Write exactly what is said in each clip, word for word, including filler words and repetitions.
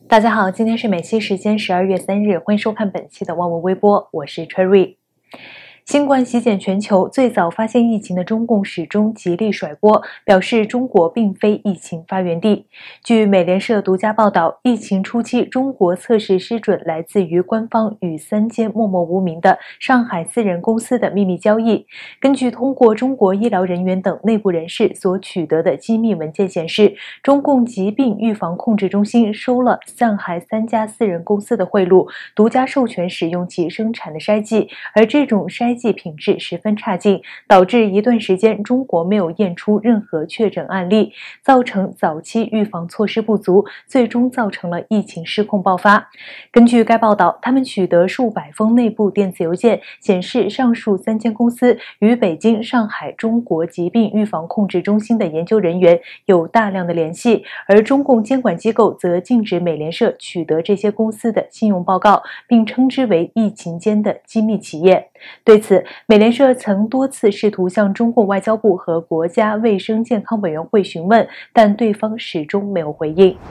大家好，今天是美西时间十二月三日，欢迎收看本期的万文微播，我是 Cherry。新冠席卷全球，最早发现疫情的中共始终极力甩锅，表示中国并非疫情发源地。据美联社独家报道，疫情初期，中国测试失准来自于官方与三间默默无名的上海私人公司的秘密交易。根据通过中国医疗人员等内部人士所取得的机密文件显示，中共疾病预防控制中心收了上海三家私人公司的贿赂，独家授权使用其生产的筛剂，而这种筛剂品质十分差劲，导致一段时间中国没有验出任何确诊案例，造成早期预防措施不足，最终造成了疫情失控爆发。根据该报道，他们取得数百封内部电子邮件，显示上述三间公司与北京、上海中国疾病预防控制中心的研究人员有大量的联系，而中共监管机构则禁止美联社取得这些公司的信用报告，并称之为疫情间的机密企业。对此，美联社曾多次试图向中共外交部和国家卫生健康委员会询问，但对方始终没有回应。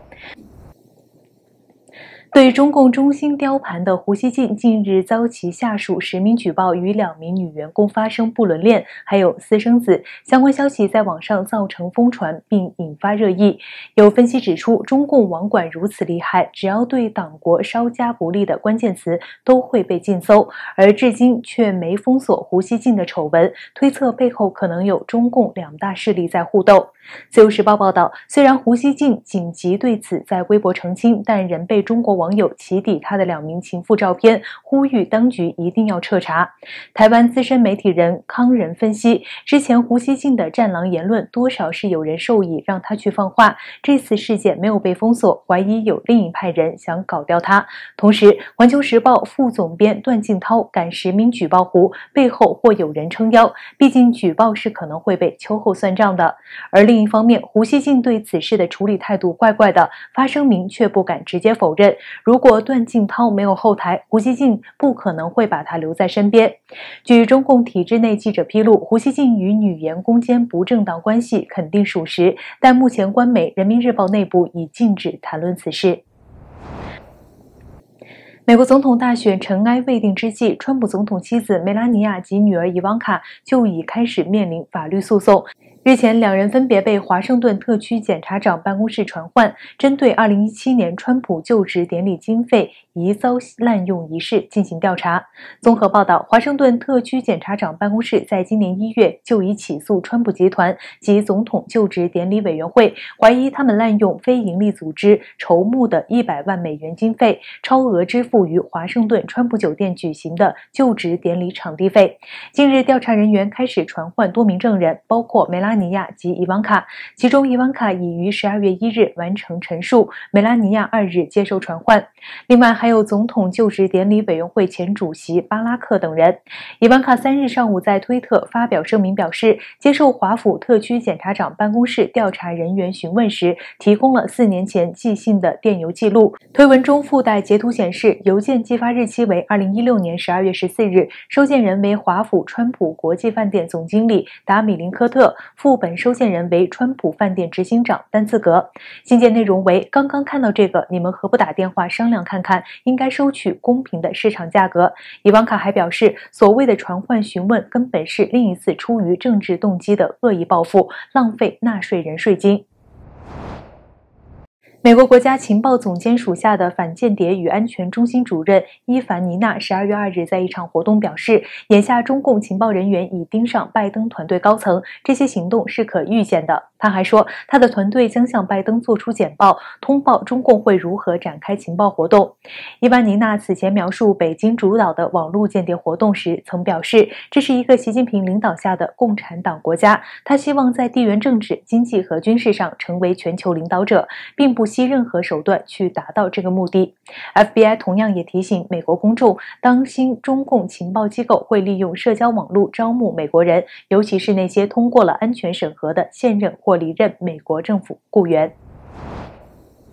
对中共中心雕盘的胡锡进近日遭其下属实名举报与两名女员工发生不伦恋，还有私生子，相关消息在网上造成疯传并引发热议。有分析指出，中共网管如此厉害，只要对党国稍加不利的关键词都会被禁搜，而至今却没封锁胡锡进的丑闻，推测背后可能有中共两大势力在互斗。自由时报报道，虽然胡锡进紧急对此在微博澄清，但仍被中国网友起底他的两名情妇照片，呼吁当局一定要彻查。台湾资深媒体人康仁分析，之前胡锡进的战狼言论多少是有人授意让他去放话，这次事件没有被封锁，怀疑有另一派人想搞掉他。同时，环球时报副总编段静涛敢实名举报胡，背后或有人撑腰，毕竟举报是可能会被秋后算账的。而另一方面，胡锡进对此事的处理态度怪怪的，发声明却不敢直接否认。如果段静涛没有后台，胡锡进不可能会把他留在身边。据中共体制内记者披露，胡锡进与女员工间不正当关系肯定属实，但目前官媒人民日报内部已禁止谈论此事。美国总统大选尘埃未定之际，川普总统妻子梅拉尼亚及女儿伊旺卡就已开始面临法律诉讼。日前，两人分别被华盛顿特区检察长办公室传唤，针对二零一七年川普就职典礼经费疑遭滥用一事进行调查。综合报道，华盛顿特区检察长办公室在今年一月就已起诉川普集团及总统就职典礼委员会，怀疑他们滥用非营利组织筹募的一百万美元经费，超额支付于华盛顿川普酒店举行的就职典礼场地费。近日，调查人员开始传唤多名证人，包括梅拉尼亚及伊旺卡，其中伊旺卡已于十二月一日完成陈述，梅拉尼亚二日接受传唤。另外还有总统就职典礼委员会前主席巴拉克等人。伊旺卡三日上午在推特发表声明表示，接受华府特区检察长办公室调查人员询问时，提供了四年前寄信的电邮记录。推文中附带截图显示，邮件寄发日期为二零一六年十二月十四日，收件人为华府川普国际饭店总经理达米林科特，副本收件人为川普饭店执行长丹茨格。信件内容为：刚刚看到这个，你们何不打电话商量看看，应该收取公平的市场价格。伊旺卡还表示，所谓的传唤询问根本是另一次出于政治动机的恶意报复，浪费纳税人税金。美国国家情报总监属下的反间谍与安全中心主任伊凡尼娜十二月二日在一场活动表示，眼下中共情报人员已盯上拜登团队高层，这些行动是可预见的。他还说，他的团队将向拜登作出简报，通报中共会如何展开情报活动。伊凡尼娜此前描述北京主导的网络间谍活动时，曾表示，这是一个习近平领导下的共产党国家，他希望在地缘政治、经济和军事上成为全球领导者，并不惜任何手段去达到这个目的。F B I 同样也提醒美国公众，当心中共情报机构会利用社交网络招募美国人，尤其是那些通过了安全审核的现任或离任美国政府雇员。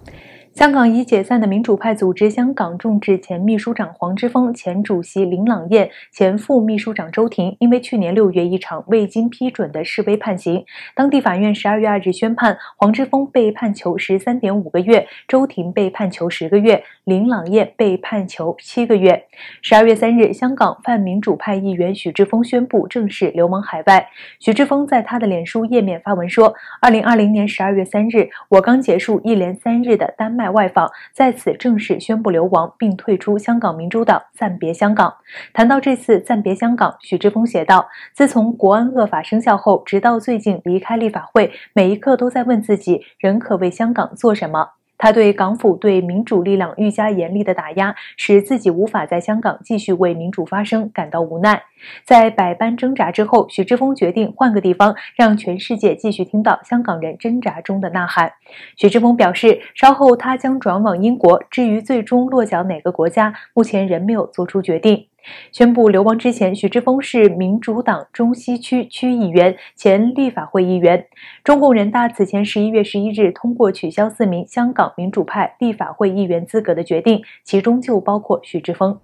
香港已解散的民主派组织香港众志前秘书长黄之锋、前主席林朗彦、前副秘书长周庭，因为去年六月一场未经批准的示威判刑，当地法院十二月二日宣判，黄之锋被判囚十三点五个月，周庭被判囚十个月，林朗彦被判囚七个月。十二月三日，香港泛民主派议员许志峰宣布正式流亡海外。许志峰在他的脸书页面发文说：二零二零年十二月三日，我刚结束一连三日的丹麦外访，在此正式宣布流亡，并退出香港民主党，暂别香港。谈到这次暂别香港，许志峰写道：自从国安恶法生效后，直到最近离开立法会，每一刻都在问自己，仍可为香港做什么。他对港府对民主力量愈加严厉的打压，使自己无法在香港继续为民主发声感到无奈。在百般挣扎之后，许志峰决定换个地方，让全世界继续听到香港人挣扎中的呐喊。许志峰表示，稍后他将转往英国，至于最终落脚哪个国家，目前仍没有做出决定。宣布流亡之前，许志峰是民主党中西区区议员、前立法会议员。中共人大此前十一月十一日通过取消四名香港民主派立法会议员资格的决定，其中就包括许志峰。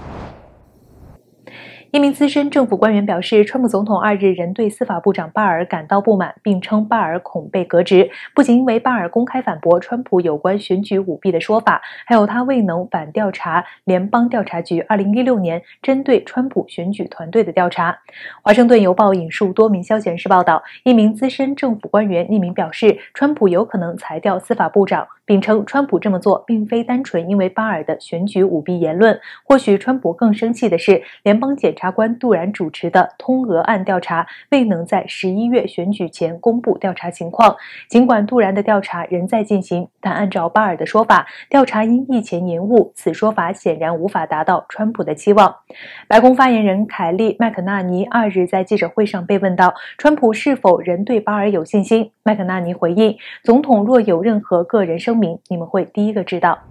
一名资深政府官员表示，川普总统二日仍对司法部长巴尔感到不满，并称巴尔恐被革职。不仅因为巴尔公开反驳川普有关选举舞弊的说法，还有他未能反调查联邦调查局二零一六年针对川普选举团队的调查。华盛顿邮报引述多名消息人士报道，一名资深政府官员匿名表示，川普有可能裁掉司法部长，并称川普这么做并非单纯因为巴尔的选举舞弊言论。或许川普更生气的是，联邦检察官杜然主持的通俄案调查未能在十一月选举前公布调查情况。尽管杜然的调查仍在进行，但按照巴尔的说法，调查因疫情延误，此说法显然无法达到川普的期望。白宫发言人凯利·麦肯纳尼二日在记者会上被问到，川普是否仍对巴尔有信心？麦肯纳尼回应，总统若有任何个人声明，你们会第一个知道。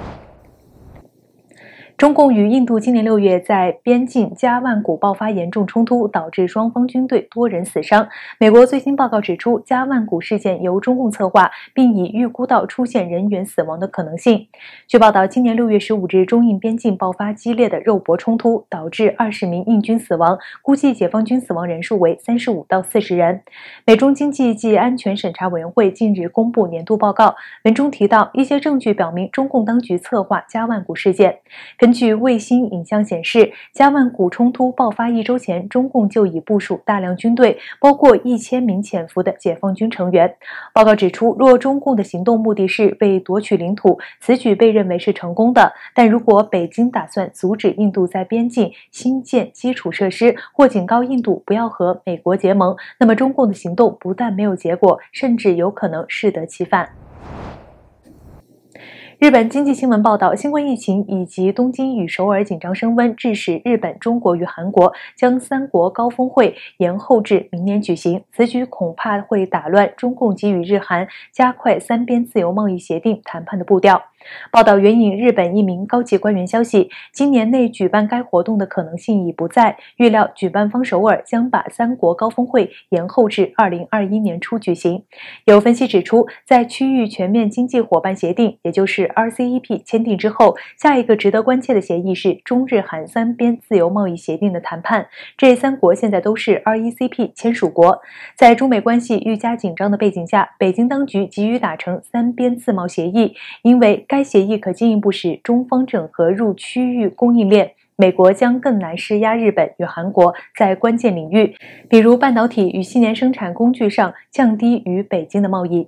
中共与印度今年六月在边境加万古爆发严重冲突，导致双方军队多人死伤。美国最新报告指出，加万古事件由中共策划，并已预估到出现人员死亡的可能性。据报道，今年六月十五日，中印边境爆发激烈的肉搏冲突，导致二十名印军死亡，估计解放军死亡人数为三十五到四十人。美中经济及安全审查委员会近日公布年度报告，文中提到一些证据表明中共当局策划加万古事件。根据卫星影像显示，加万古冲突爆发一周前，中共就已部署大量军队，包括一千名潜伏的解放军成员。报告指出，若中共的行动目的是为夺取领土，此举被认为是成功的；但如果北京打算阻止印度在边境新建基础设施，或警告印度不要和美国结盟，那么中共的行动不但没有结果，甚至有可能适得其反。日本经济新闻报道，新冠疫情以及东京与首尔紧张升温，致使日本、中国与韩国将三国高峰会延后至明年举行。此举恐怕会打乱中共给予日韩加快三边自由贸易协定谈判的步调。报道援引日本一名高级官员消息，今年内举办该活动的可能性已不在，预料举办方首尔将把三国高峰会延后至二零二一年初举行。有分析指出，在区域全面经济伙伴协定，也就是 R C E P 签订之后，下一个值得关切的协议是中日韩三边自由贸易协定的谈判。这三国现在都是 R E C P 签署国，在中美关系愈加紧张的背景下，北京当局急于达成三边自贸协议，因为该协议可进一步使中方整合入区域供应链，美国将更难施压日本与韩国在关键领域，比如半导体与新能源生产工具上降低与北京的贸易。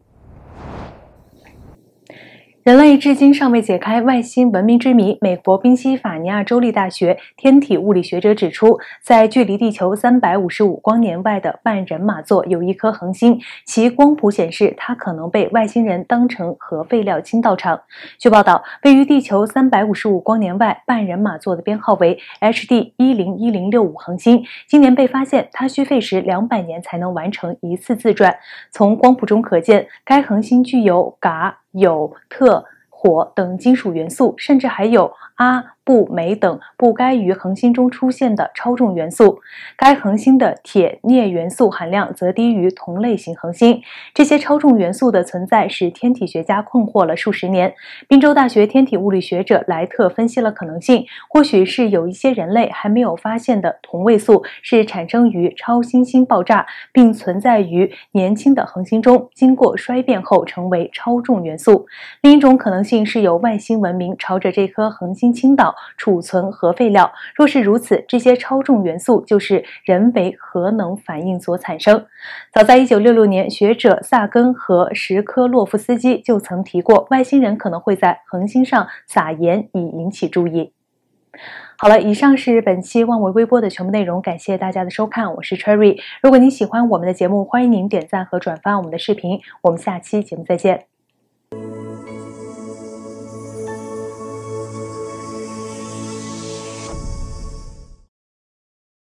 人类至今尚未解开外星文明之谜。美国宾夕法尼亚州立大学天体物理学者指出，在距离地球三百五十五光年外的半人马座有一颗恒星，其光谱显示它可能被外星人当成核废料倾倒场。据报道，位于地球三百五十五光年外半人马座的编号为 H D 一零一零六五恒星，今年被发现，它需费时两百年才能完成一次自转。从光谱中可见，该恒星具有镉、铀、铬、火等金属元素，甚至还有阿、钚、镁等不该于恒星中出现的超重元素。该恒星的铁、镍元素含量则低于同类型恒星。这些超重元素的存在使天体学家困惑了数十年。宾州大学天体物理学者莱特分析了可能性，或许是有一些人类还没有发现的同位素是产生于超新星爆炸，并存在于年轻的恒星中，经过衰变后成为超重元素。另一种可能性是有外星文明朝着这颗恒星倾倒，储存核废料。若是如此，这些超重元素就是人为核能反应所产生。早在一九六六年，学者萨根和什科洛夫斯基就曾提过，外星人可能会在恒星上撒盐以引起注意。好了，以上是本期万维微波的全部内容，感谢大家的收看，我是 Cherry。如果您喜欢我们的节目，欢迎您点赞和转发我们的视频，我们下期节目再见。